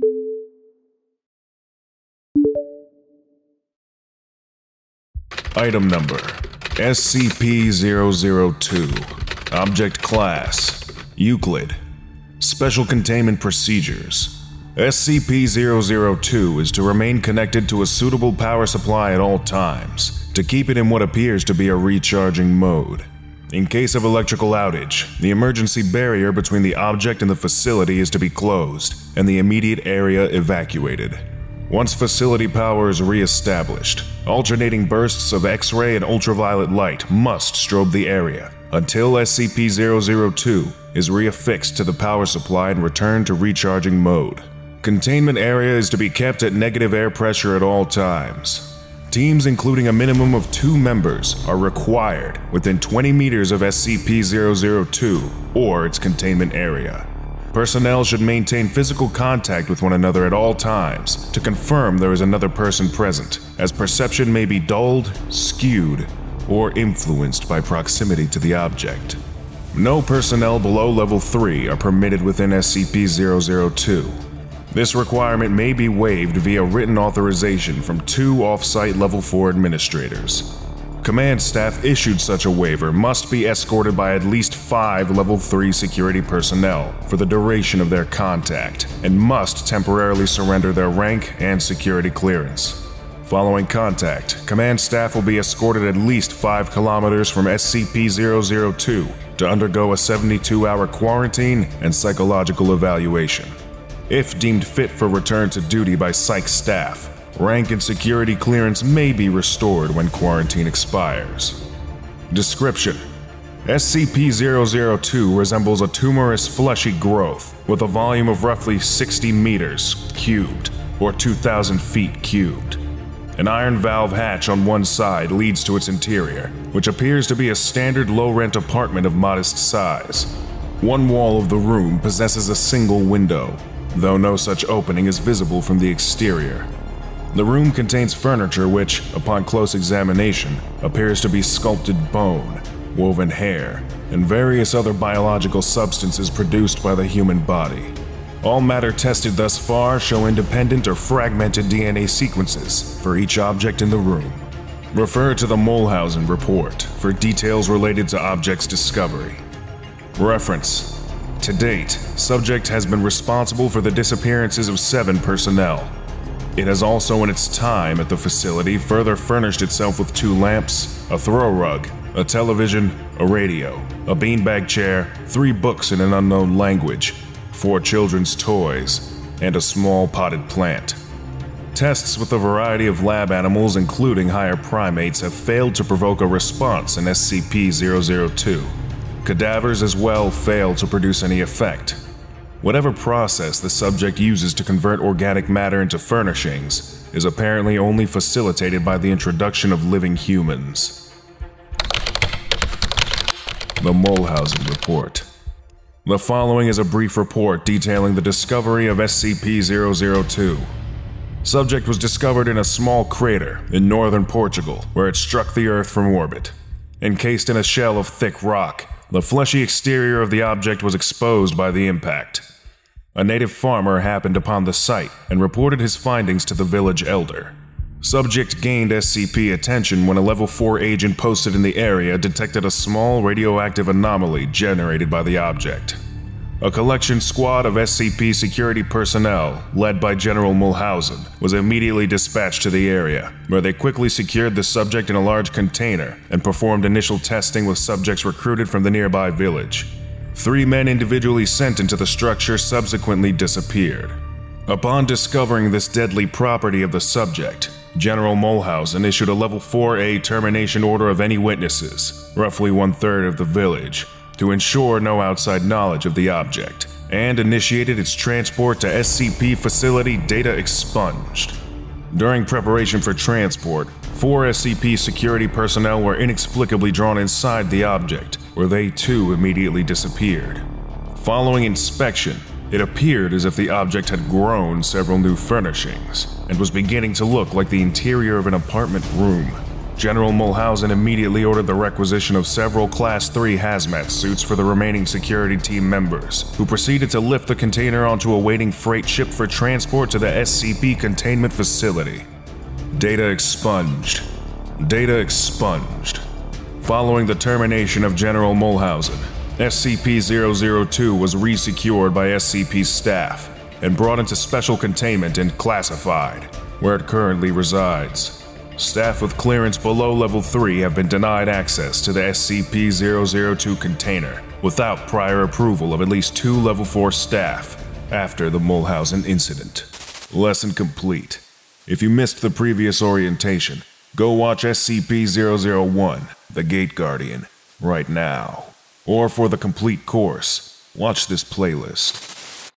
Item Number SCP-002. Object Class Euclid. Special Containment Procedures. SCP-002 is to remain connected to a suitable power supply at all times, to keep it in what appears to be a recharging mode. In case of electrical outage, the emergency barrier between the object and the facility is to be closed, and the immediate area evacuated. Once facility power is re-established, alternating bursts of X-ray and ultraviolet light must strobe the area until SCP-002 is reaffixed to the power supply and returned to recharging mode. Containment area is to be kept at negative air pressure at all times. Teams including a minimum of 2 members are required within 20 meters of SCP-002 or its containment area. Personnel should maintain physical contact with one another at all times to confirm there is another person present, as perception may be dulled, skewed, or influenced by proximity to the object. No personnel below Level 3 are permitted within SCP-002. This requirement may be waived via written authorization from 2 off-site Level 4 administrators. Command staff issued such a waiver must be escorted by at least 5 Level 3 security personnel for the duration of their contact, and must temporarily surrender their rank and security clearance. Following contact, command staff will be escorted at least 5 kilometers from SCP-002 to undergo a 72-hour quarantine and psychological evaluation. If deemed fit for return to duty by Psych staff, rank and security clearance may be restored when quarantine expires. Description: SCP-002 resembles a tumorous fleshy growth with a volume of roughly 60 meters cubed, or 2,000 feet cubed. An iron valve hatch on one side leads to its interior, which appears to be a standard low-rent apartment of modest size. One wall of the room possesses a single window, though no such opening is visible from the exterior. The room contains furniture which, upon close examination, appears to be sculpted bone, woven hair, and various other biological substances produced by the human body. All matter tested thus far show independent or fragmented DNA sequences for each object in the room. Refer to the Mulhausen report for details related to object's discovery. Reference: to date, subject has been responsible for the disappearances of 7 personnel. It has also in its time at the facility further furnished itself with 2 lamps, a throw rug, a television, a radio, a beanbag chair, 3 books in an unknown language, 4 children's toys, and a small potted plant. Tests with a variety of lab animals, including higher primates, have failed to provoke a response in SCP-002. Cadavers as well fail to produce any effect. Whatever process the subject uses to convert organic matter into furnishings is apparently only facilitated by the introduction of living humans. The Mulhausen Report. The following is a brief report detailing the discovery of SCP-002. Subject was discovered in a small crater in northern Portugal, where it struck the Earth from orbit. Encased in a shell of thick rock, the fleshy exterior of the object was exposed by the impact. A native farmer happened upon the site and reported his findings to the village elder. Subject gained SCP attention when a Level 4 agent posted in the area detected a small radioactive anomaly generated by the object. A collection squad of SCP security personnel, led by General Mulhausen, was immediately dispatched to the area, where they quickly secured the subject in a large container and performed initial testing with subjects recruited from the nearby village. 3 men individually sent into the structure subsequently disappeared. Upon discovering this deadly property of the subject, General Mulhausen issued a Level 4A termination order of any witnesses, roughly 1/3 of the village, to ensure no outside knowledge of the object, and initiated its transport to SCP facility data expunged. During preparation for transport, 4 SCP security personnel were inexplicably drawn inside the object, where they too immediately disappeared. Following inspection, it appeared as if the object had grown several new furnishings, and was beginning to look like the interior of an apartment room. General Mulhausen immediately ordered the requisition of several Class 3 hazmat suits for the remaining security team members, who proceeded to lift the container onto a waiting freight ship for transport to the SCP containment facility. Data expunged. Data expunged. Following the termination of General Mulhausen, SCP-002 was resecured by SCP staff and brought into special containment and classified, where it currently resides. Staff with clearance below Level 3 have been denied access to the SCP-002 container without prior approval of at least 2 Level 4 staff after the Mulhausen incident. Lesson complete. If you missed the previous orientation, go watch SCP-001, The Gate Guardian, right now. Or for the complete course, watch this playlist.